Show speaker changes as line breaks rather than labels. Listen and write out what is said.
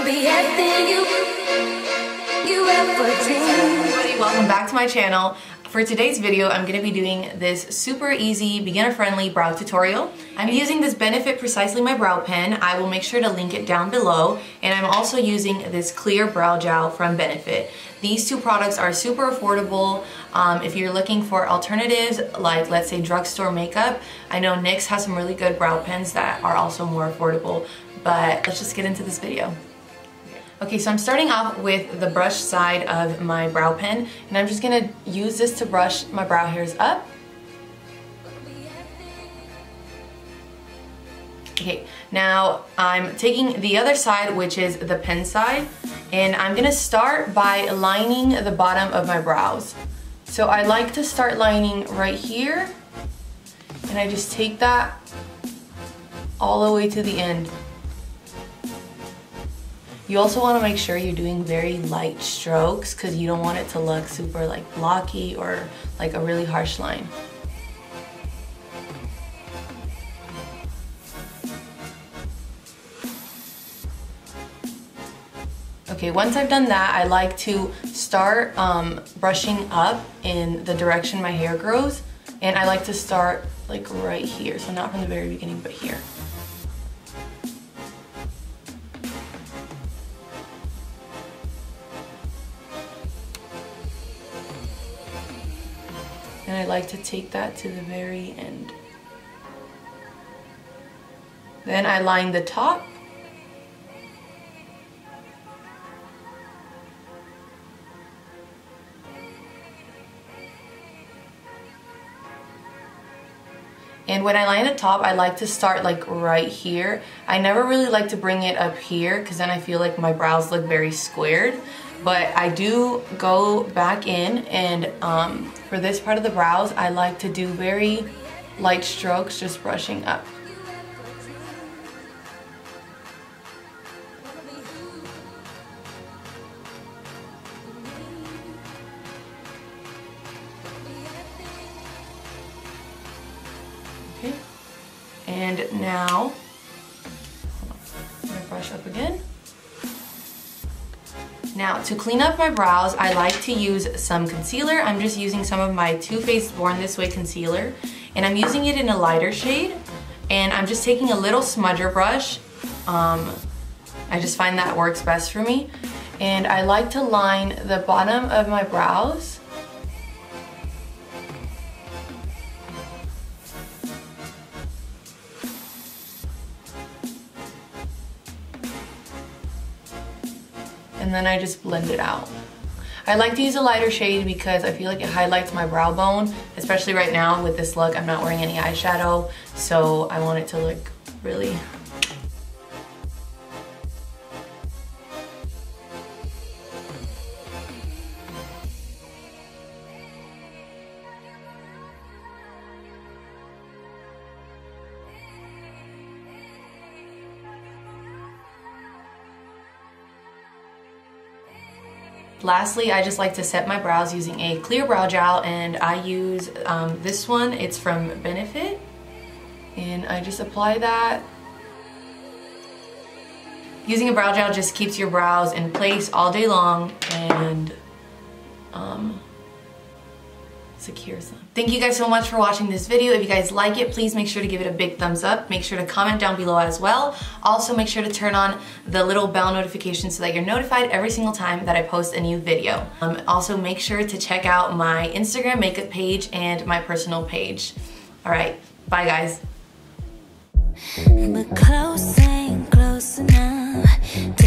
be everything you ever dreamed.
Everybody, welcome back to my channel. For today's video, I'm going to be doing this super easy, beginner-friendly brow tutorial. I'm using this Benefit Precisely My Brow Pen. I will make sure to link it down below. And I'm also using this clear brow gel from Benefit. These two products are super affordable. If you're looking for alternatives, like let's say drugstore makeup, I know NYX has some really good brow pens that are also more affordable. But let's just get into this video. Okay, so I'm starting off with the brush side of my brow pen, and I'm just gonna use this to brush my brow hairs up. Okay, now I'm taking the other side, which is the pen side, and I'm gonna start by lining the bottom of my brows. So I like to start lining right here, and I just take that all the way to the end. You also want to make sure you're doing very light strokes because you don't want it to look super like blocky or like a really harsh line. Okay, once I've done that, I like to start brushing up in the direction my hair grows, and I like to start like right here, so not from the very beginning but here. And I like to take that to the very end. Then I line the top. And when I line the top, I like to start like right here. I never really like to bring it up here because then I feel like my brows look very squared. But I do go back in, and for this part of the brows, I like to do very light strokes, just brushing up. Okay, and now, I'm gonna brush up again. Now, to clean up my brows, I like to use some concealer. I'm just using some of my Too Faced Born This Way concealer, and I'm using it in a lighter shade, and I'm just taking a little smudger brush. I just find that works best for me, and I like to line the bottom of my brows. And then I just blend it out. I like to use a lighter shade because I feel like it highlights my brow bone, especially right now with this look. I'm not wearing any eyeshadow, so I want it to look really... Lastly, I just like to set my brows using a clear brow gel, and I use this one. It's from Benefit, and I just apply that. Using a brow gel just keeps your brows in place all day long and secures them. Thank you guys so much for watching this video. If you guys like it, please make sure to give it a big thumbs up. Make sure to comment down below as well. Also, make sure to turn on the little bell notification so that you're notified every single time that I post a new video. Also, make sure to check out my Instagram makeup page and my personal page. All right, bye guys. We're close, ain't close enough.